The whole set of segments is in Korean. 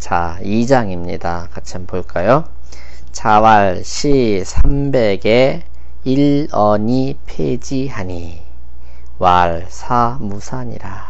자, 2장입니다. 같이 한번 볼까요? 자왈 시 300에 1언이 폐지하니 왈 사무산이라.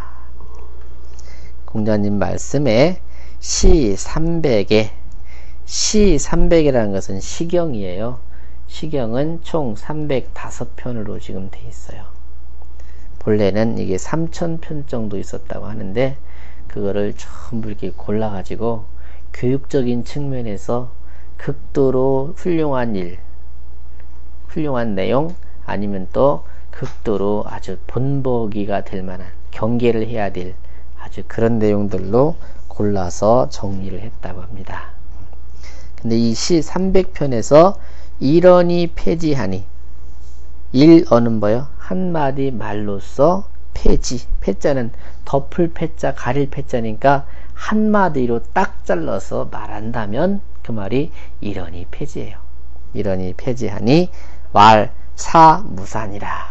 공자님 말씀에 시 300에 시 300이라는 것은 시경이에요. 시경은 총 305편으로 지금 돼 있어요. 본래는 이게 3000편 정도 있었다고 하는데 그거를 전부 이렇게 골라가지고 교육적인 측면에서 극도로 훌륭한 일, 훌륭한 내용, 아니면 또 극도로 아주 본보기가 될 만한, 경계를 해야 될 아주 그런 내용들로 골라서 정리를 했다고 합니다. 근데 이 시 300편에서 일언이 폐지하니, 일언은 뭐요? 한마디 말로써 폐지, 폐자는 덮을 폐자, 가릴 폐자니까 한마디로 딱 잘라서 말한다면 그 말이 일언이 폐지예요. 일언이 폐지하니 왈 사무산이라.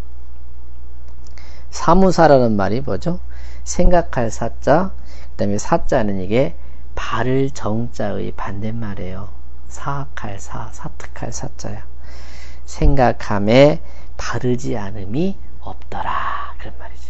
사무사라는 말이 뭐죠? 생각할 사자, 그 다음에 사자는 이게 바를 정자의 반대말이에요. 사악할 사, 사특할 사자야. 생각함에 바르지 않음이 없더라, 그런 말이지.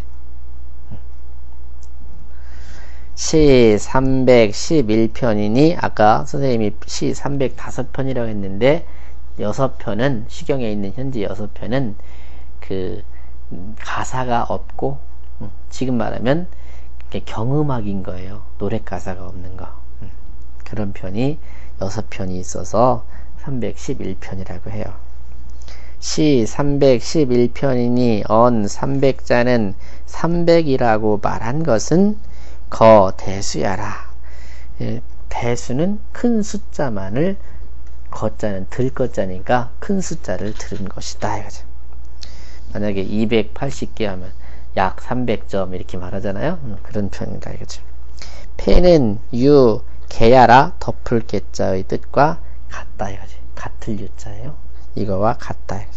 시 311편이니 아까 선생님이 시 305편이라고 했는데 6편은 시경에 있는 현재 6편은 그 가사가 없고 지금 말하면 경음악인 거예요. 노래 가사가 없는 거. 그런 편이 6편이 있어서 311편이라고 해요. 시 311편이니 언 300자는 300이라고 말한 것은 거 대수야라. 대수는 큰 숫자만을, 거자는 들거자니까 큰 숫자를 들은 것이다 이거죠. 만약에 280개 하면 약 300점 이렇게 말하잖아요. 그런 편이다 이거죠. 폐는 유 개야라 덮을 개자의 뜻과 같다 이거지. 같을 유자예요. 이거와 같다 이거지.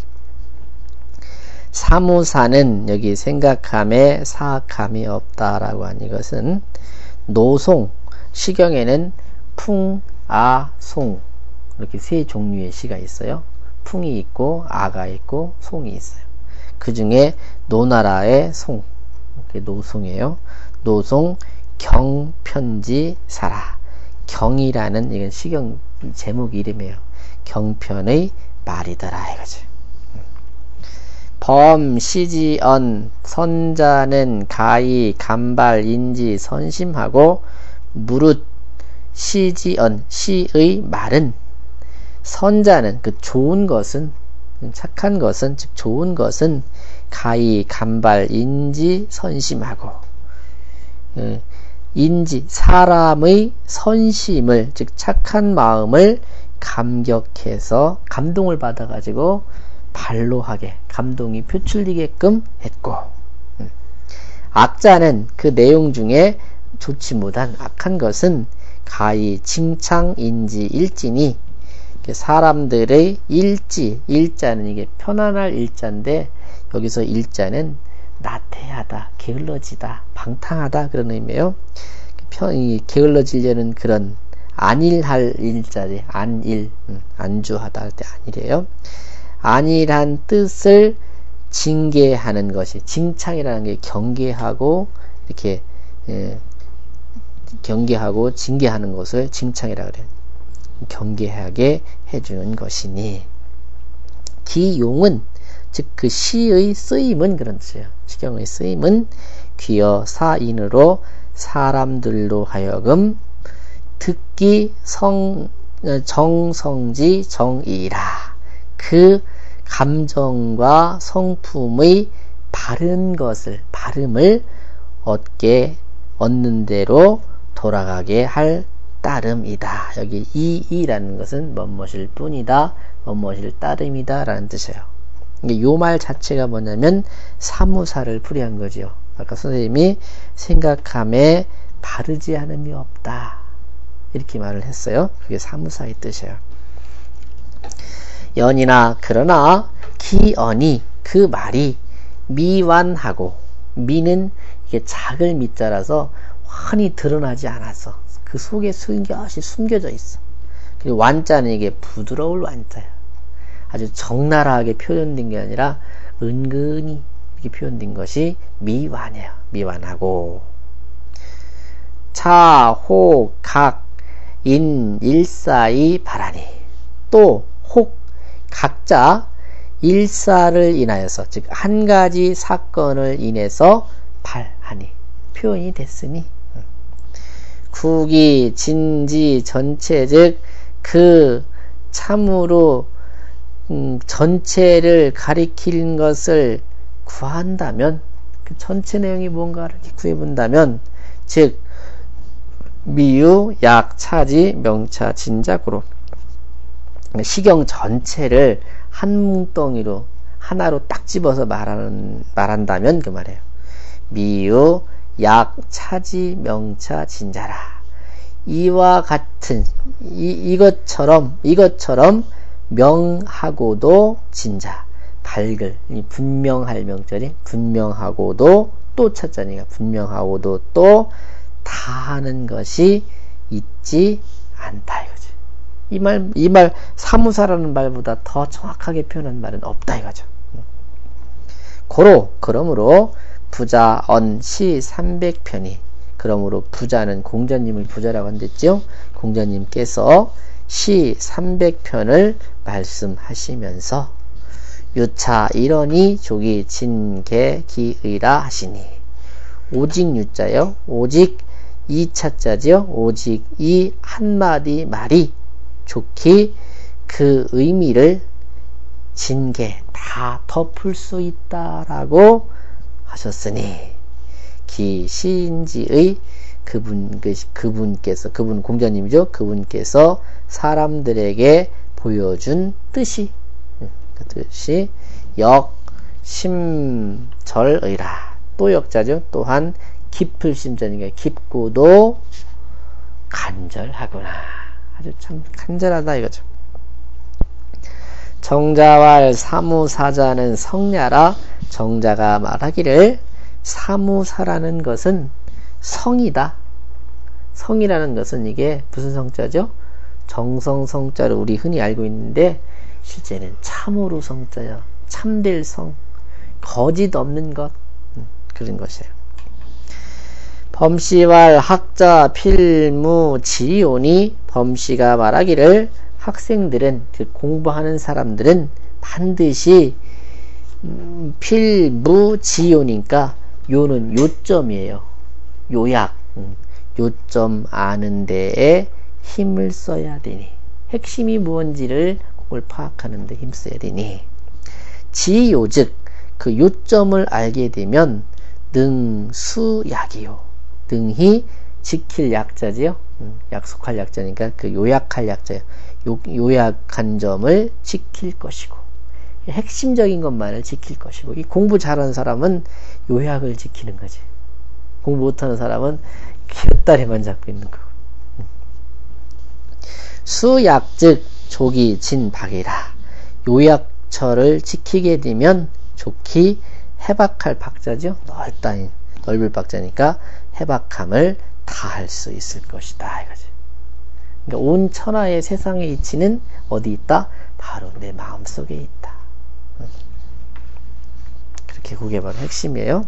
사무사는 여기 생각함에 사악함이 없다라고 한 이것은 노송, 시경에는 풍, 아, 송 이렇게 세 종류의 시가 있어요. 풍이 있고 아가 있고 송이 있어요. 그 중에 노나라의 송, 이게 노송이에요. 노송 경편지 사라. 경이라는 이건 시경 제목 이름이에요. 경편의 말이더라 이거죠. 범 시지언 선자는 가히 간발 인지 선심하고 무릇 시지언 시의 말은 선자는 그 좋은 것은, 착한 것은, 즉 좋은 것은 가히 간발 인지 선심하고 인지 사람의 선심을, 즉 착한 마음을 감격해서 감동을 받아가지고 발로하게 감동이 표출되게끔 했고, 악자는 그 내용 중에 좋지 못한 악한 것은 가히 칭창인지 일지니, 사람들의 일지, 일자는 이게 편안할 일자인데 여기서 일자는 나태하다, 게을러지다, 방탕하다 그런 의미예요. 게을러지려는 그런 안일할 일자리, 안일, 안주하다 할 때 안일이에요. 안일한 뜻을 징계하는 것이, 징창이라는 게 경계하고 이렇게 경계하고 징계하는 것을 징창이라고 그래요. 경계하게 해주는 것이니, 기용은 즉 그 시의 쓰임은 그런 뜻이에요. 시경의 쓰임은 귀여 사인으로 사람들로 하여금 듣기 정성지 정이라. 그 감정과 성품의 바른 것을, 바름을 얻는 대로 돌아가게 할 따름이다. 여기 이라는 것은 뭐뭇일 뿐이다, 뭐뭇일 따름이다 라는 뜻이에요. 요 말 자체가 뭐냐면 사무사를 풀이한 거죠. 아까 선생님이 생각함에 바르지 않음이 없다 이렇게 말을 했어요. 그게 사무사의 뜻이에요. 연이나 그러나 기언이 그 말이 미완하고, 미는 이게 작을 미자라서 환히 드러나지 않아서, 그 그 속에 숨겨시 숨겨져 있어. 그리고 완자는 이게 부드러울 완자야. 아주 적나라하게 표현된 게 아니라 은근히 이렇게 표현된 것이 미완이에요. 미완하고 차, 호, 각, 인, 일사의 발하니 또 혹, 각자 일사를 인하여서 즉 한 가지 사건을 인해서 발하니 표현이 됐으니 국이 진지 전체 즉 그 참으로 전체를 가리키는 것을 구한다면 그 전체 내용이 뭔가를 구해본다면 즉 미유, 약, 차지, 명차, 진작으로 시경 전체를 한 뭉덩이로 하나로 딱 집어서 말한다면 그 말이에요. 미유, 약, 차지, 명차, 진자라. 이와 같은 이것처럼 명하고도 진자 밝을 분명할 명절이 분명하고도 또 찾자니까 분명하고도 또 다하는 것이 있지 않다 이거지. 이 말 사무사라는 말보다 더 정확하게 표현한 말은 없다 이거죠. 그러므로 부자 언시 300편이 그러므로 부자는 공자님을 부자라고 한댔죠. 공자님께서 시 300편을 말씀하시면서 유차 이러니 조기 진개 기의라 하시니 오직 유자요. 오직 이 차자죠. 오직 이 한마디 말이 좋기 그 의미를 진개 다 덮을 수 있다라고 하셨으니 기시인지의 그분께서 그분 공자님이죠. 그분께서 사람들에게 보여준 뜻이 그 뜻이 역심절의라 또 역자죠. 또한 깊을 심자니까 깊고도 간절하구나. 아주 참 간절하다 이거죠. 정자왈 사무사자는 성야라. 정자가 말하기를 사무사라는 것은 성이다. 성이라는 것은 이게 무슨 성자죠? 정성성자를 우리 흔히 알고 있는데 실제는 참으로 성자요. 참될 성, 거짓 없는 것 그런 것이에요. 범시왈 학자 필무 지오니 범시가 말하기를 학생들은 그 공부하는 사람들은 반드시 필무 지오니까 요는 요점이에요. 요약 요점 아는 데에 힘을 써야 되니 핵심이 무언지를 그걸 파악하는 데 힘써야 되니 지요 즉 그 요점을 알게 되면 능수약이요. 능히 지킬 약자지요. 약속할 약자니까 그 요약할 약자요. 요약한 점을 지킬 것이고 핵심적인 것만을 지킬 것이고 이 공부 잘하는 사람은 요약을 지키는 거지. 공부 못하는 사람은 곁다리만 잡고 있는 거고. 수약 즉 조기 진박이라. 요약처를 지키게 되면 좋기 해박할 박자죠. 넓을 박자니까 해박함을 다할 수 있을 것이다 이거지. 그러니까 온 천하의 세상의 이치는 어디 있다? 바로 내 마음속에 있다. 그렇게 그게 바로 핵심이에요.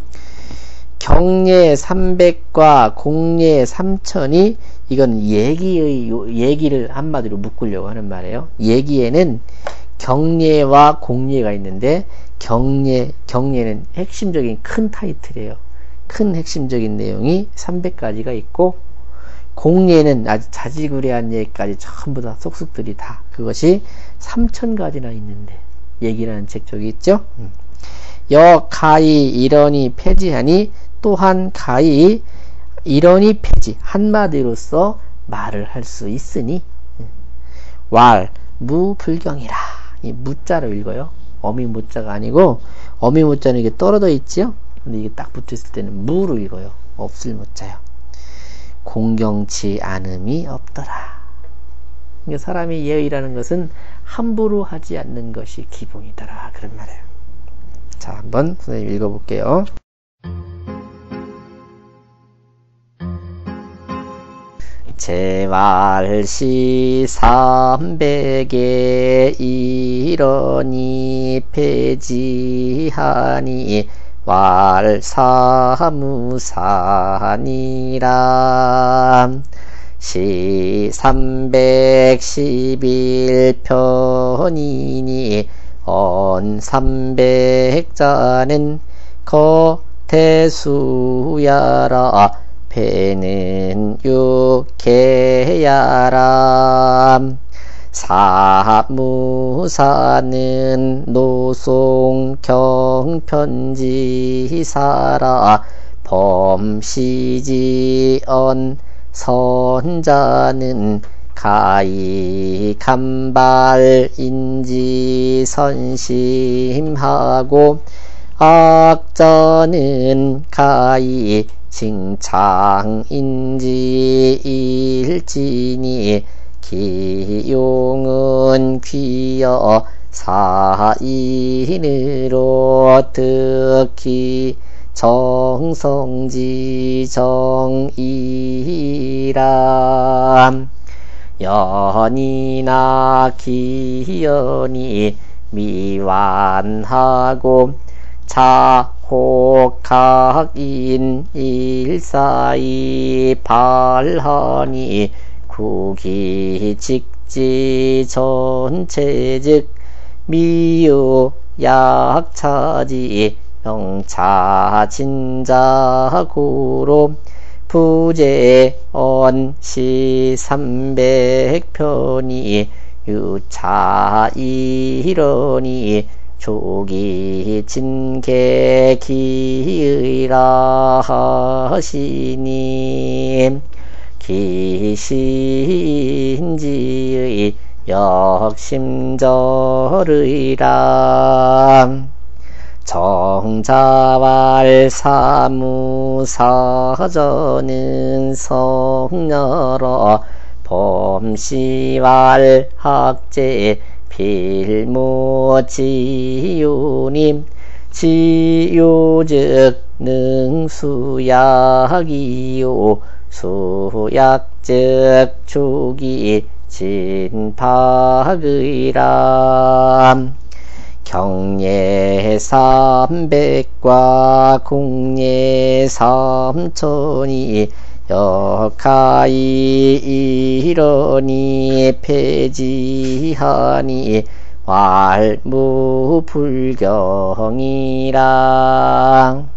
경례 300과 공례 3000이 이건 얘기를 한마디로 묶으려고 하는 말이에요. 얘기에는 경례와 공례가 있는데 경례는 핵심적인 큰 타이틀이에요. 큰 핵심적인 내용이 300가지가 있고 공례는 아주 자지구레한 얘기까지 전부 다 속속들이 다 그것이 3000가지나 있는데 얘기라는 책 저기 있죠. 여가히 이러니 폐지하니 또한 가히 이러니 폐지 한마디로서 말을 할 수 있으니 왈 무불경이라. 이 무자로 읽어요. 어미 무자가 아니고 어미 무자는 이게 떨어져 있지요. 근데 이게 딱 붙어 있을 때는 무로 읽어요. 없을 무자요. 공경치 않음이 없더라. 그러니까 사람이 예의라는 것은 함부로 하지 않는 것이 기본이더라. 그런 말이에요. 자, 한번 선생님 읽어볼게요. 제왈시 300에 이러니 폐지하니 왈사무사니라. 시 311편이니 언 300자는 거태수야라. 배는 육개야라. 사무사는 노송경편지사라. 범시지언 선자는 가히 간발인지 선심하고 악자는 가히 칭창인지 일지니 기용은 귀여 사인으로 특히 정성지 정이라. 연이나 기연이 미완하고 자혹학인 일사이 발하니 구기직지 전체즉 미유 약차지 영차 진자구로 부재언시 300편이 유차 이러니 조기 진계기의라 하시니 기신지의 역심절의라. 정자왈 사무사저는 성녀러 범시왈 학제 필무지유님 지유즉 능수약이요 수약즉 주기 진팍의라. 경례 300과 공례 3천이 역하이 이러니 폐지하니 왈무불경이라.